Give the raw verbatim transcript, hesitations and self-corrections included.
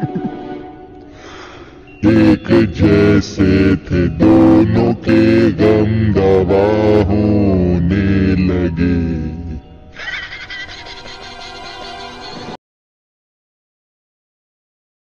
एक जैसे थे दोनों के गम दवा होने लगे।